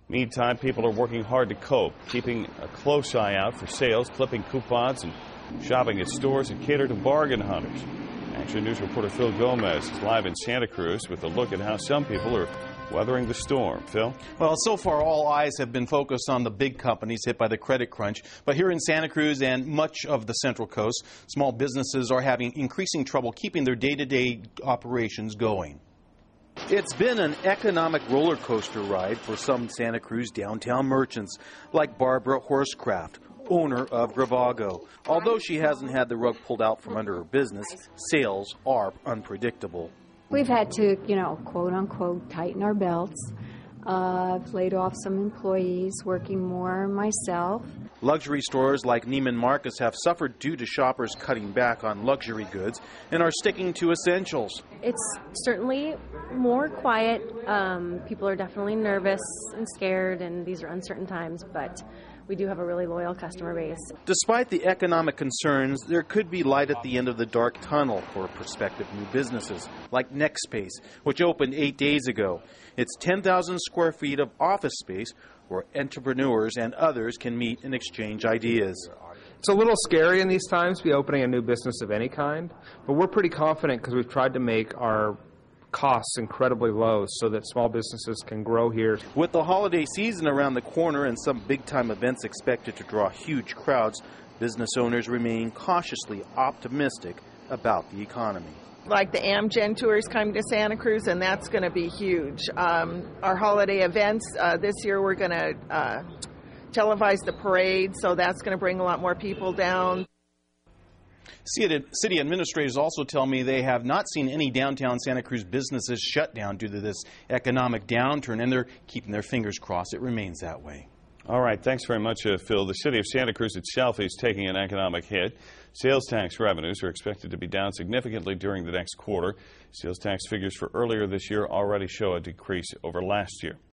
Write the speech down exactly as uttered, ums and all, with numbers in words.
Meantime, people are working hard to cope, keeping a close eye out for sales, clipping coupons, and shopping at stores that cater to bargain hunters. Action News reporter Phil Gomez is live in Santa Cruz with a look at how some people are weathering the storm. Phil? Well, so far all eyes have been focused on the big companies hit by the credit crunch. But here in Santa Cruz and much of the Central Coast, small businesses are having increasing trouble keeping their day-to-day operations going. It's been an economic roller coaster ride for some Santa Cruz downtown merchants, like Barbara Horsecraft, owner of Gravago. Although she hasn't had the rug pulled out from under her business, sales are unpredictable. We've had to, you know, quote unquote, tighten our belts. Uh, I've laid off some employees, working more myself. Luxury stores like Neiman Marcus have suffered due to shoppers cutting back on luxury goods and are sticking to essentials. It's certainly more quiet. Um, people are definitely nervous and scared, and these are uncertain times, but we do have a really loyal customer base. Despite the economic concerns, there could be light at the end of the dark tunnel for prospective new businesses, like NextSpace, which opened eight days ago. It's ten thousand square feet of office space where entrepreneurs and others can meet and exchange ideas. It's a little scary in these times to be opening a new business of any kind, but we're pretty confident because we've tried to make our costs incredibly low so that small businesses can grow here. With the holiday season around the corner and some big-time events expected to draw huge crowds, business owners remain cautiously optimistic about the economy. Like the Amgen tour is coming to Santa Cruz, and that's going to be huge. Um, our holiday events, uh, this year we're going to uh, televise the parade, so that's going to bring a lot more people down. City administrators also tell me they have not seen any downtown Santa Cruz businesses shut down due to this economic downturn, and they're keeping their fingers crossed it remains that way. All right, thanks very much, uh, Phil. The city of Santa Cruz itself is taking an economic hit. Sales tax revenues are expected to be down significantly during the next quarter. Sales tax figures for earlier this year already show a decrease over last year.